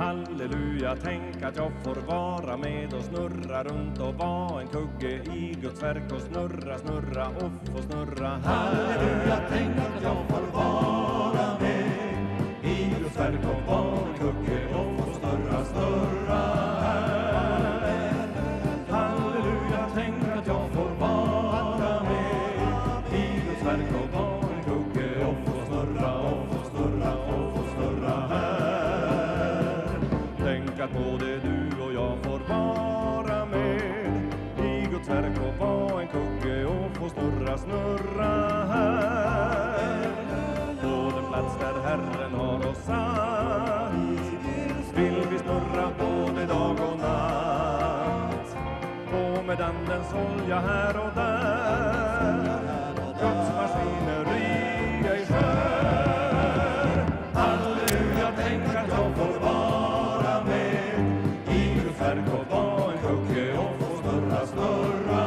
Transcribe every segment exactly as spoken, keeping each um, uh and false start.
Halleluja, tänk att jag får vara med och snurra runt och vara en kugge i Guds verk och snurra, snurra och få snurra. Halleluja, tänk att jag får vara med i Guds verk och vara en kugge och få snurra, snurra här. Halleluja, tänk att jag får vara med i Guds verk och vara en kugge och få snurra, och få snurra, och få snurra här. Tänk att både du och jag får vara med i Guds verk och vara en kugge och få snurra, snurra här. På den plats där Herren har oss satt vill vi snurra både dag och natt. Och med andens olja här och där Guds maskineri är skär. Halleluja, tänk att jag får vara med i Guds verk och vara en kugge och få snurra, snurra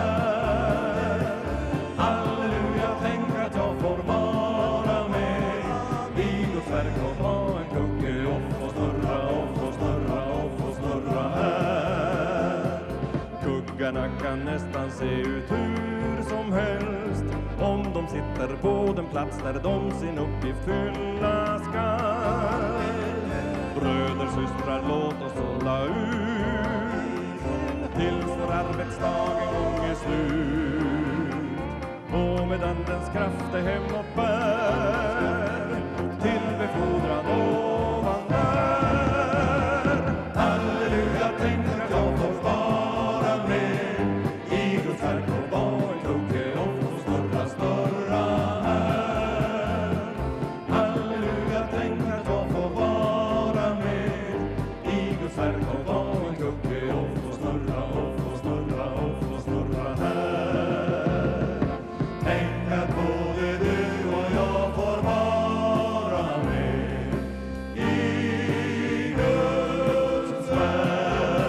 här. Halleluja, tänk att jag får vara med i Guds verk och vara en kugge och få snurra, och få snurra, och få snurra här. Kuggarna kan nästan se ut hur som helst om de sitter på den plats där de sin uppgift fylla skall. Bröder, systrar, låt oss hålla ut tills vår arbetsdag en gång är slut. Och med andens kraft är hemåt bär till befordran ovan där. Halleluja, tänk att jag får vara med i Guds verk och vara en kugge och få snurra, snurra här. Halleluja, tänk att jag får vara med i Guds verk och vara en kugge och få snurra, och få snurra, och få snurra här. Tänk att både du och jag får vara med i Guds verk.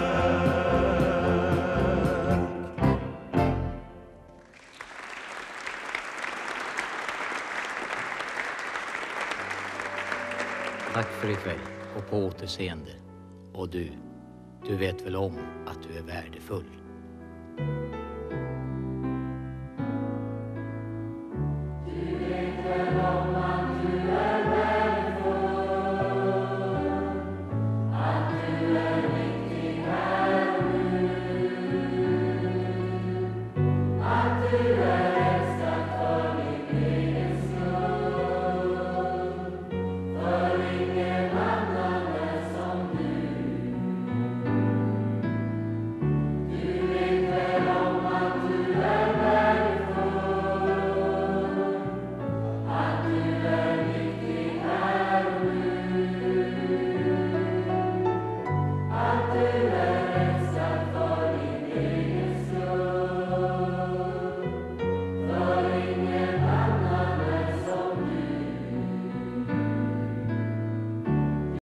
Tack för ikväll och på återseende. Och du, du vet väl om att du är värdefull.